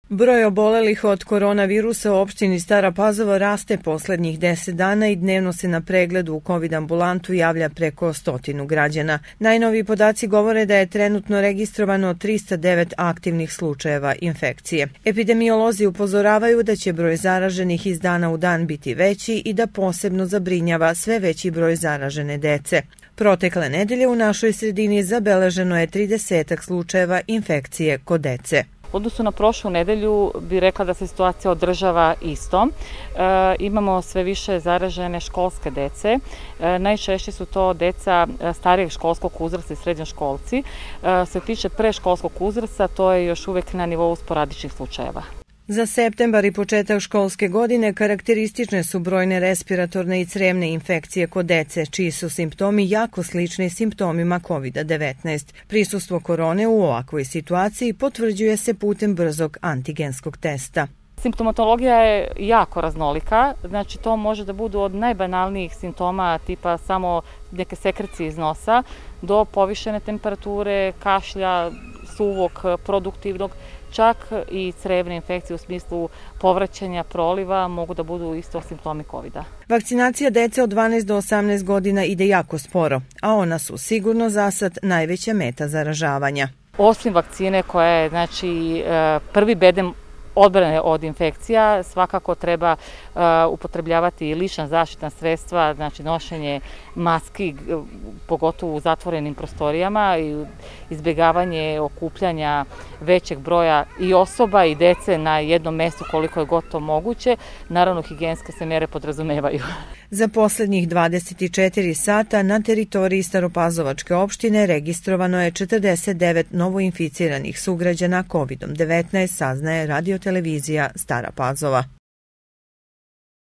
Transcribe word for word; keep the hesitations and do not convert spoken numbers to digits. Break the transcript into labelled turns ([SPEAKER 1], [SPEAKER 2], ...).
[SPEAKER 1] Broj obolelih od koronavirusa u opštini Stara Pazova raste poslednjih deset dana i dnevno se na pregledu u kovid ambulantu javlja preko stotinu građana. Najnoviji podaci govore da je trenutno registrovano trista devet aktivnih slučajeva infekcije. Epidemiolozi upozoravaju da će broj zaraženih iz dana u dan biti veći i da posebno zabrinjava sve veći broj zaražene dece. Protekle nedelje u našoj sredini zabeleženo je tridesetak slučajeva infekcije kod dece.
[SPEAKER 2] U odnosu na prošlu nedelju bi rekla da se situacija održava isto. E, imamo sve više zaražene školske dece. E, najčešće su to deca starijeg školskog uzrasta i srednjoškolci. E, se tiče preškolskog uzrasta, to je još uvek na nivou sporadičnih slučajeva.
[SPEAKER 1] Za septembar i početak školske godine karakteristične su brojne respiratorne i crevne infekcije kod dece, čiji su simptomi jako slični simptomima kovid devetnaest. Prisustvo korone u ovakvoj situaciji potvrđuje se putem brzog antigenskog testa.
[SPEAKER 2] Simptomatologija je jako raznolika, znači to može da budu od najbanalnijih simptoma tipa samo neke sekrecije iz nosa do povišene temperature, kašlja, suvog, produktivnog, čak i crevne infekcije u smislu povraćanja proliva mogu da budu isto simptomi kovida.
[SPEAKER 1] Vakcinacija dece od dvanaest do osamnaest godina ide jako sporo, a ona su sigurno za sad najveća meta zaražavanja.
[SPEAKER 2] Osim vakcine koja je znači prvi bedem odbrane od infekcija, svakako treba uh, upotrebljavati i lična zaštitna sredstva, znači nošenje maski, pogotovo u zatvorenim prostorijama i izbjegavanje okupljanja većeg broja i osoba i dece na jednom mestu koliko je god to moguće. Naravno, higijenske se mere podrazumevaju.
[SPEAKER 1] Za poslednjih dvadeset četiri sata na teritoriji Staropazovačke opštine registrovano je četrdeset devet novoinficiranih sugrađana kovid devetnaest, saznaje radio televizija Stara Pazova.